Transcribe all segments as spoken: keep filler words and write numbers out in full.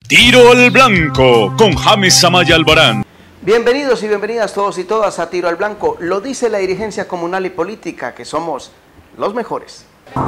Tiro al Blanco con James Amaya Albarán. Bienvenidos y bienvenidas todos y todas a Tiro al Blanco. Lo dice la dirigencia comunal y política, que somos los mejores.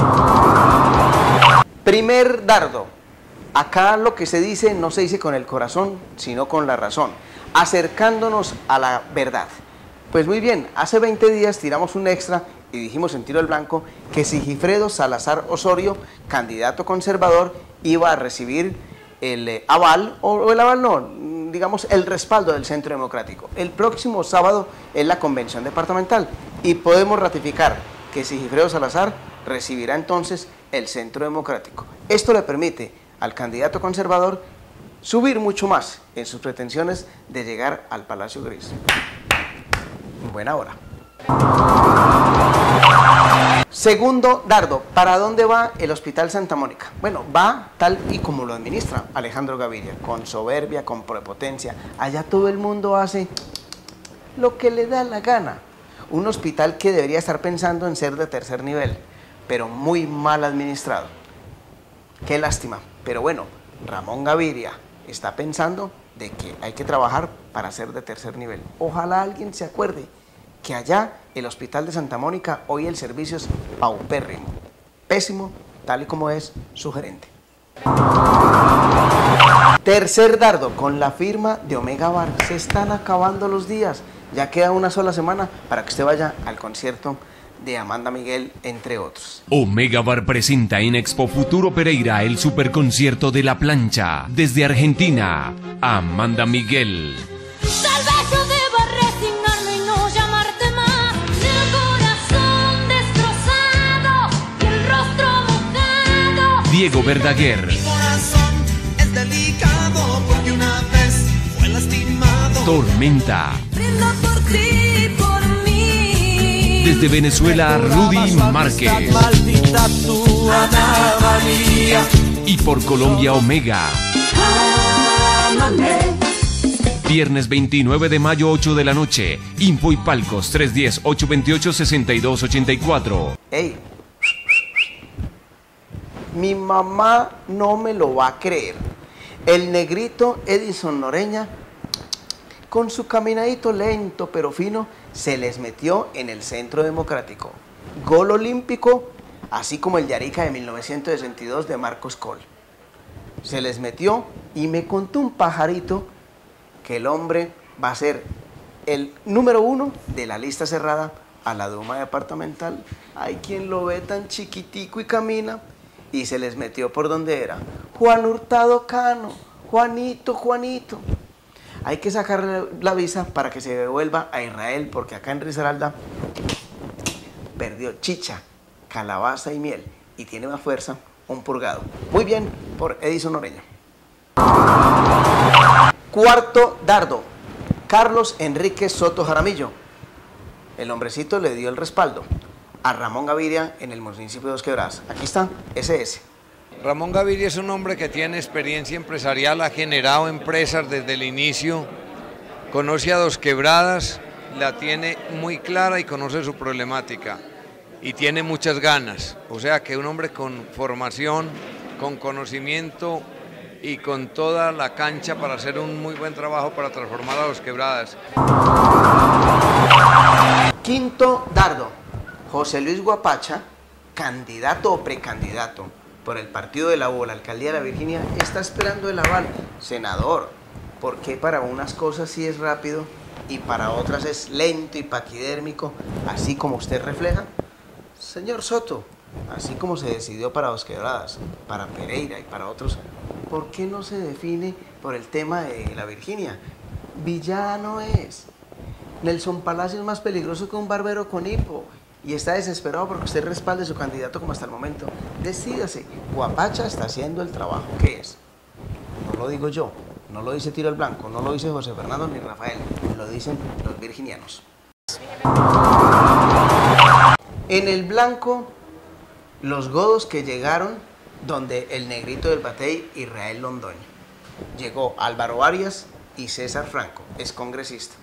Primer dardo. Acá lo que se dice no se dice con el corazón, sino con la razón, acercándonos a la verdad. Pues muy bien, hace veinte días tiramos un extra y dijimos en Tiro al Blanco que Sigifredo Salazar Osorio, candidato conservador, iba a recibir el eh, aval, o el aval no, digamos el respaldo del Centro Democrático. El próximo sábado es la convención departamental y podemos ratificar que Sigifredo Salazar recibirá entonces el Centro Democrático. Esto le permite al candidato conservador subir mucho más en sus pretensiones de llegar al Palacio Gris. Buena hora. Segundo dardo, ¿para dónde va el Hospital Santa Mónica? Bueno, va tal y como lo administra Alejandro Gaviria, con soberbia, con prepotencia. Allá todo el mundo hace lo que le da la gana. Un hospital que debería estar pensando en ser de tercer nivel, pero muy mal administrado. Qué lástima, pero bueno, Ramón Gaviria está pensando de que hay que trabajar para ser de tercer nivel. Ojalá alguien se acuerde que allá el Hospital de Santa Mónica hoy el servicio es paupérrimo, pésimo, tal y como es su gerente. Tercer dardo, con la firma de Omega Bar. Se están acabando los días, ya queda una sola semana para que usted vaya al concierto de Amanda Miguel, entre otros. Omega Bar presenta en Expo Futuro Pereira el superconcierto de La Plancha. Desde Argentina, Amanda Miguel. Tal vez yo deba resignarme y no llamarte más. El corazón destrozado y el rostro mojado. Diego Verdaguer. Mi corazón es delicado porque una vez fue lastimado. Tormenta. Brindo por ti, por mí. Desde Venezuela, Rudy Márquez. Maldita tu anabanía. Y por Colombia, Omega. Ámame. Viernes veintinueve de mayo, ocho de la noche. Info y palcos tres uno cero, ocho dos ocho, seis dos ocho cuatro. Ey, mi mamá no me lo va a creer. El negrito Edison Noreña, con su caminadito lento pero fino, se les metió en el Centro Democrático. Gol olímpico, así como el de Arica de mil novecientos sesenta y dos de Marcos Coll. Se les metió y me contó un pajarito que el hombre va a ser el número uno de la lista cerrada a la Duma departamental. Hay quien lo ve tan chiquitico y camina, y se les metió por donde era. Juan Hurtado Cano, Juanito, Juanito. Hay que sacarle la visa para que se devuelva a Israel, porque acá en Risaralda perdió chicha, calabaza y miel, y tiene más fuerza un purgado. Muy bien por Edison Oreña. Cuarto dardo, Carlos Enrique Soto Jaramillo. El hombrecito le dio el respaldo a Ramón Gaviria en el municipio de Dos Quebradas. Aquí está, ese es. Ramón Gaviria es un hombre que tiene experiencia empresarial, ha generado empresas desde el inicio, conoce a Dos Quebradas, la tiene muy clara y conoce su problemática y tiene muchas ganas. O sea que un hombre con formación, con conocimiento y con toda la cancha para hacer un muy buen trabajo para transformar a Dos Quebradas. Quinto dardo, José Luis Guapacha, candidato o precandidato por el partido de la U, la alcaldía de la Virginia, está esperando el aval. Senador, ¿por qué para unas cosas sí es rápido y para otras es lento y paquidérmico, así como usted refleja? Señor Soto, así como se decidió para Dos Quebradas, para Pereira y para otros, ¿por qué no se define por el tema de la Virginia? Villano es. Nelson Palacio es más peligroso que un barbero con hipo. Y está desesperado porque usted respalde su candidato como hasta el momento. Decídase, Guapacha está haciendo el trabajo. ¿Qué es? No lo digo yo, no lo dice Tiro al Blanco, no lo dice José Fernando ni Rafael, lo dicen los virginianos. En el blanco, los godos que llegaron donde el negrito del Batey, Israel Londoño. Llegó Álvaro Arias y César Franco, es congresista.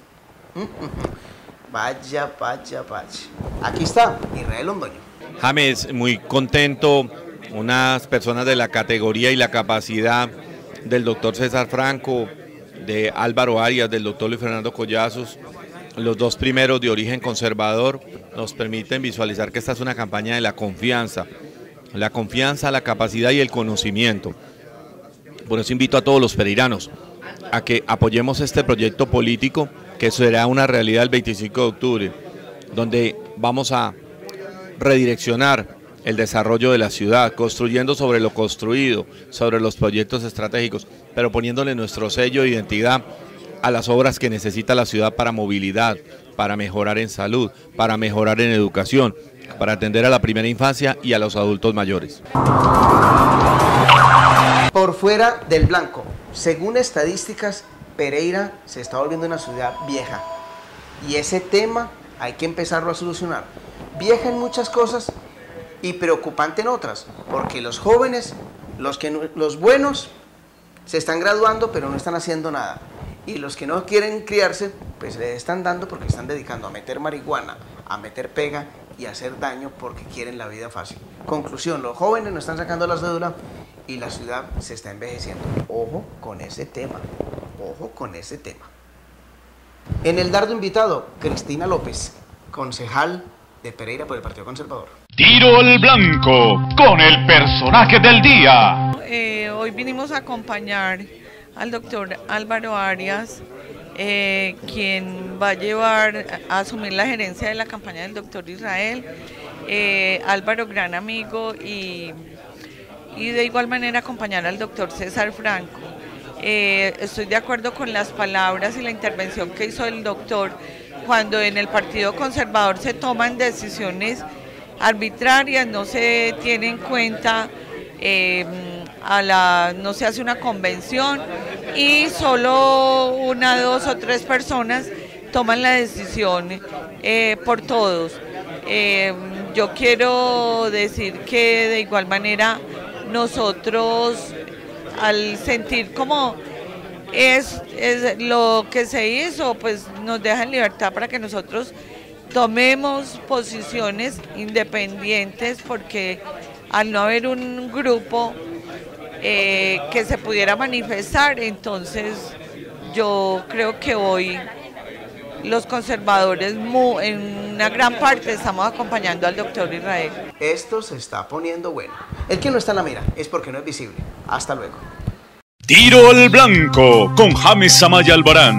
Vaya, vaya, vaya. Aquí está Israel Londoño. James, muy contento, unas personas de la categoría y la capacidad del doctor César Franco, de Álvaro Arias, del doctor Luis Fernando Collazos, los dos primeros de origen conservador, nos permiten visualizar que esta es una campaña de la confianza, la confianza, la capacidad y el conocimiento. Por eso invito a todos los pereiranos a que apoyemos este proyecto político que será una realidad el veinticinco de octubre, donde vamos a redireccionar el desarrollo de la ciudad, construyendo sobre lo construido, sobre los proyectos estratégicos, pero poniéndole nuestro sello de identidad a las obras que necesita la ciudad para movilidad, para mejorar en salud, para mejorar en educación, para atender a la primera infancia y a los adultos mayores. Por fuera del blanco, según estadísticas, Pereira se está volviendo una ciudad vieja y ese tema hay que empezarlo a solucionar. Vieja en muchas cosas y preocupante en otras, porque los jóvenes, los, que no, los buenos, se están graduando pero no están haciendo nada. Y los que no quieren criarse, pues le están dando porque están dedicando a meter marihuana, a meter pega y a hacer daño porque quieren la vida fácil. Conclusión, los jóvenes no están sacando la cédula y la ciudad se está envejeciendo. Ojo con ese tema, ojo con ese tema. En el dardo invitado, Cristina López, concejal de Pereira por el Partido Conservador. Tiro al blanco con el personaje del día. Eh, hoy vinimos a acompañar al doctor Álvaro Arias, eh, quien va a llevar a asumir la gerencia de la campaña del doctor Israel. Eh, Álvaro, gran amigo, y, y de igual manera acompañar al doctor César Franco. Eh, estoy de acuerdo con las palabras y la intervención que hizo el doctor cuando en el Partido Conservador se toman decisiones arbitrarias, no se tiene en cuenta, eh, a la, no se hace una convención y solo una, dos o tres personas toman la decisión eh, por todos. Eh, yo quiero decir que de igual manera nosotros, al sentir como es, es lo que se hizo, pues nos deja en libertad para que nosotros tomemos posiciones independientes, porque al no haber un grupo eh, que se pudiera manifestar, entonces yo creo que hoy los conservadores muy, en una gran parte estamos acompañando al doctor Israel. Esto se está poniendo bueno. El que no está en la mira es porque no es visible. Hasta luego. Tiro al blanco con James Amaya Albarán.